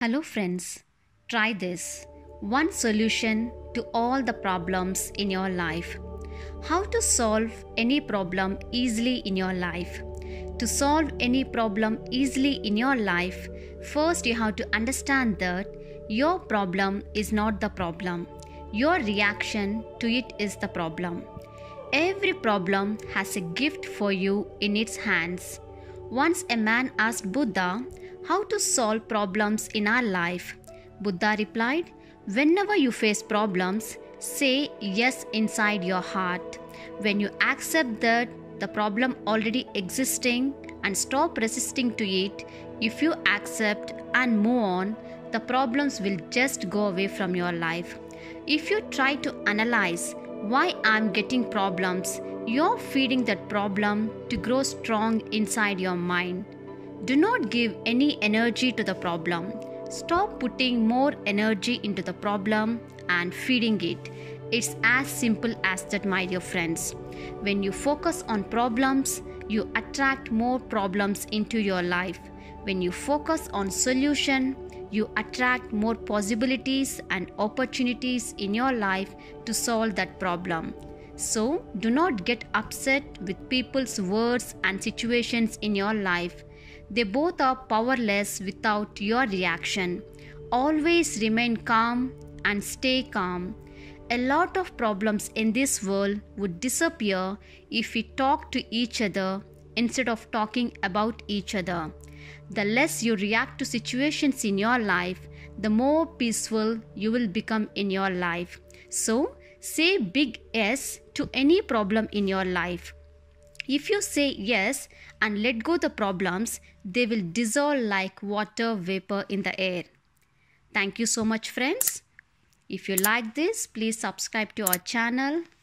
Hello friends, try this. One solution to all the problems in your life. How to solve any problem easily in your life. To solve any problem easily in your life, first you have to understand that your problem is not the problem. Your reaction to it is the problem. Every problem has a gift for you in its hands. Once a man asked Buddha how to solve problems in our life. Buddha replied, whenever you face problems, say yes inside your heart. When you accept that the problem already existing and stop resisting to it, if you accept and move on, the problems will just go away from your life. If you try to analyze why I'm getting problems, you're feeding that problem to grow strong inside your mind. Do not give any energy to the problem. Stop putting more energy into the problem and feeding it. It's as simple as that, my dear friends. When you focus on problems, you attract more problems into your life. When you focus on solution, you attract more possibilities and opportunities in your life to solve that problem. So, do not get upset with people's words and situations in your life. They both are powerless without your reaction. Always remain calm and stay calm. A lot of problems in this world would disappear if we talk to each other instead of talking about each other. The less you react to situations in your life, the more peaceful you will become in your life. So, say big yes to any problem in your life. If you say yes and let go the problems, they will dissolve like water vapor in the air. Thank you so much, friends. If you like this, please subscribe to our channel.